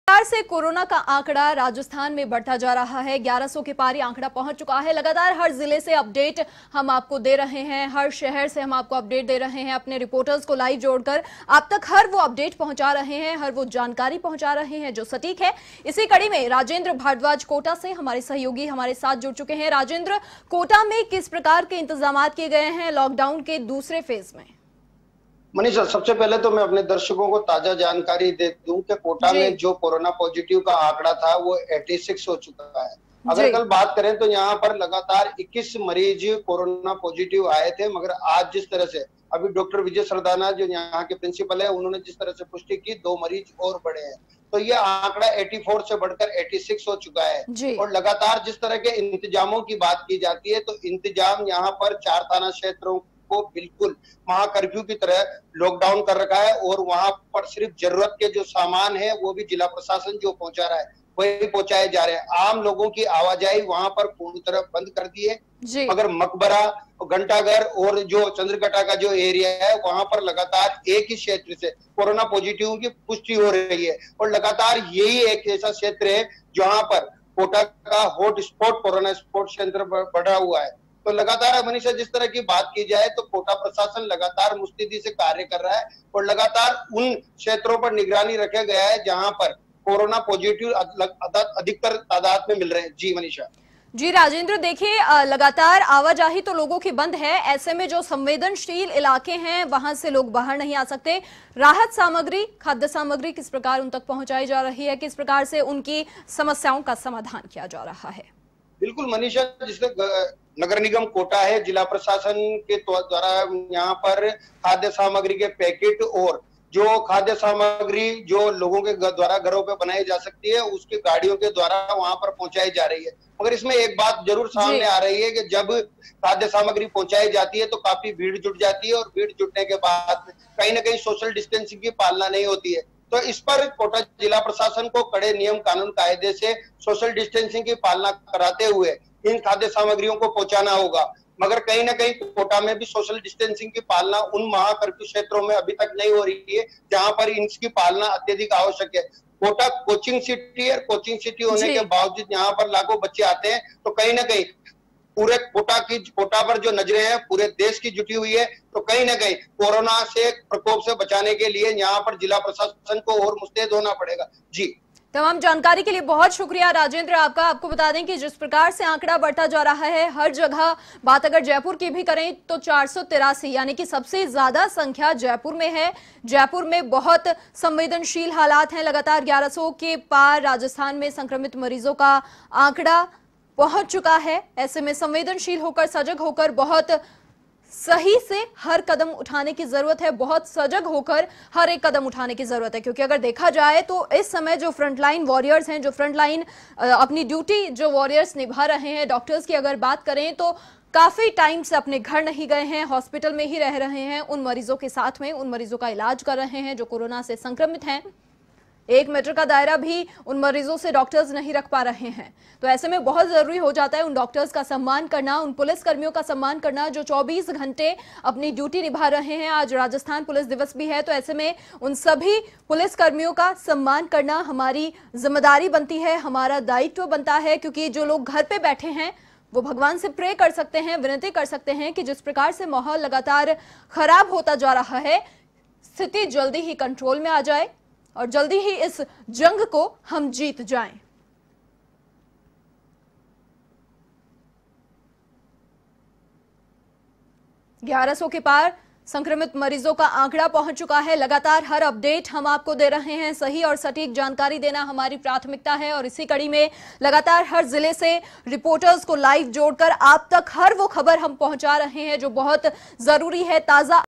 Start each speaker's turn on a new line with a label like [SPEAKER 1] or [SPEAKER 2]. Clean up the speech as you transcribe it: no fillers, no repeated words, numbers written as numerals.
[SPEAKER 1] लगातार से कोरोना का आंकड़ा राजस्थान में बढ़ता जा रहा है। 1100 के पार आंकड़ा पहुंच चुका है। लगातार हर जिले से अपडेट हम आपको दे रहे हैं, हर शहर से हम आपको अपडेट दे रहे हैं, अपने रिपोर्टर्स को लाइव जोड़कर आप तक हर वो अपडेट पहुंचा रहे हैं, हर वो जानकारी पहुंचा रहे हैं जो सटीक है। इसी कड़ी में राजेंद्र भारद्वाज कोटा से हमारे सहयोगी हमारे साथ जुड़ चुके हैं। राजेंद्र, कोटा में किस प्रकार के इंतजाम किए गए हैं लॉकडाउन के दूसरे फेज में?
[SPEAKER 2] मनीषा, सबसे पहले तो मैं अपने दर्शकों को ताजा जानकारी दे दूं कि कोटा में जो कोरोना पॉजिटिव का आंकड़ा था वो 86 हो चुका है। अगर कल बात करें तो यहाँ पर लगातार 21 मरीज कोरोना पॉजिटिव आए थे, मगर आज जिस तरह से अभी डॉक्टर विजय सरदाना जो यहाँ के प्रिंसिपल है, उन्होंने जिस तरह से पुष्टि की 2 मरीज और बढ़े हैं, तो ये आंकड़ा 84 से बढ़कर 86 हो चुका है। और लगातार जिस तरह के इंतजामों की बात की जाती है तो इंतजाम यहाँ पर 4 थाना क्षेत्रों को बिल्कुल महाकर्फ्यू की तरह लॉकडाउन कर रखा है और वहां पर सिर्फ जरूरत के जो सामान है वो भी जिला प्रशासन जो पहुंचा रहा है वही पहुंचाए जा रहे हैं। आम लोगों की आवाजाही वहां पर पूरी तरह बंद कर दी है, मगर मकबरा, घंटाघर और जो चंद्रघटा का जो एरिया है वहां पर लगातार एक ही क्षेत्र से कोरोना पॉजिटिव की पुष्टि हो रही है और लगातार यही एक ऐसा क्षेत्र है जहां पर कोटा का हॉट स्पॉट कोरोना स्पॉट क्षेत्र बढ़ा हुआ है। तो लगातार मनीषा, जिस तरह की बात की जाए तो कोटा प्रशासन लगातार मुस्तैदी से कार्य कर रहा है और लगातार उन क्षेत्रों पर निगरानी रखा गया है जहां पर कोरोना पॉजिटिव अधिकतर तादाद में मिल रहे हैं। जी मनीषा।
[SPEAKER 1] जी राजेंद्र, देखिए लगातार आवाजाही तो लोगों की बंद है, ऐसे में जो संवेदनशील इलाके हैं वहां से लोग बाहर नहीं आ सकते। राहत सामग्री, खाद्य सामग्री किस प्रकार उन तक पहुंचाई जा रही है, किस प्रकार से उनकी समस्याओं का समाधान किया जा रहा है?
[SPEAKER 2] बिल्कुल मनीषा, जिससे नगर निगम कोटा है, जिला प्रशासन के द्वारा यहाँ पर खाद्य सामग्री के पैकेट और जो खाद्य सामग्री जो लोगों के द्वारा घरों पे बनाई जा सकती है उसकी गाड़ियों के द्वारा वहां पर पहुंचाई जा रही है। मगर इसमें एक बात जरूर सामने आ रही है कि जब खाद्य सामग्री पहुंचाई जाती है तो काफी भीड़ जुट जाती है और भीड़ जुटने के बाद कहीं ना कहीं सोशल डिस्टेंसिंग की पालना नहीं होती है। तो इस पर कोटा जिला प्रशासन को कड़े नियम कानून कायदे से सोशल डिस्टेंसिंग की पालना कराते हुए इन खाद्य सामग्रियों को पहुंचाना होगा। मगर कहीं ना कहीं कोटा में भी सोशल डिस्टेंसिंग की पालना उन महाकर्फ्यू क्षेत्रों में अभी तक नहीं हो रही है जहां पर इनकी पालना अत्यधिक आवश्यक है। कोटा कोचिंग सिटी है, कोचिंग सिटी होने के बावजूद यहाँ पर लाखों बच्चे आते हैं, तो कहीं ना कहीं पूरे कोटा पर जो नजरें हैं पूरे देश की जुटी हुई है। तो कहीं ना कहीं कोरोना से प्रकोप से बचाने के लिए यहाँ पर जिला प्रशासन को और मुस्तैद होना पड़ेगा। जी,
[SPEAKER 1] तमाम जानकारी के लिए बहुत शुक्रिया राजेंद्र आपका। आपको बता दें कि जिस प्रकार से आंकड़ा बढ़ता जा रहा है हर जगह, बात अगर जयपुर की भी करें तो 483 यानी कि सबसे ज्यादा संख्या जयपुर में है। जयपुर में बहुत संवेदनशील हालात हैं, लगातार 1100 के पार राजस्थान में संक्रमित मरीजों का आंकड़ा पहुंच चुका है। ऐसे में संवेदनशील होकर, सजग होकर, बहुत सही से हर कदम उठाने की जरूरत है, बहुत सजग होकर हर एक कदम उठाने की जरूरत है। क्योंकि अगर देखा जाए तो इस समय जो फ्रंटलाइन वॉरियर्स हैं, जो फ्रंटलाइन अपनी ड्यूटी जो वॉरियर्स निभा रहे हैं, डॉक्टर्स की अगर बात करें तो काफी टाइम से अपने घर नहीं गए हैं, हॉस्पिटल में ही रह रहे हैं, उन मरीजों के साथ में उन मरीजों का इलाज कर रहे हैं जो कोरोना से संक्रमित हैं। 1 मीटर का दायरा भी उन मरीजों से डॉक्टर्स नहीं रख पा रहे हैं। तो ऐसे में बहुत जरूरी हो जाता है उन डॉक्टर्स का सम्मान करना, उन पुलिस कर्मियों का सम्मान करना जो 24 घंटे अपनी ड्यूटी निभा रहे हैं। आज राजस्थान पुलिस दिवस भी है, तो ऐसे में उन सभी पुलिस कर्मियों का सम्मान करना हमारी जिम्मेदारी बनती है, हमारा दायित्व बनता है। क्योंकि जो लोग घर पे बैठे हैं वो भगवान से प्रे कर सकते हैं, विनती कर सकते हैं कि जिस प्रकार से माहौल लगातार खराब होता जा रहा है, स्थिति जल्दी ही कंट्रोल में आ जाए और जल्दी ही इस जंग को हम जीत जाएं। ग्यारह 1100 के पार संक्रमित मरीजों का आंकड़ा पहुंच चुका है। लगातार हर अपडेट हम आपको दे रहे हैं, सही और सटीक जानकारी देना हमारी प्राथमिकता है और इसी कड़ी में लगातार हर जिले से रिपोर्टर्स को लाइव जोड़कर आप तक हर वो खबर हम पहुंचा रहे हैं जो बहुत जरूरी है, ताजा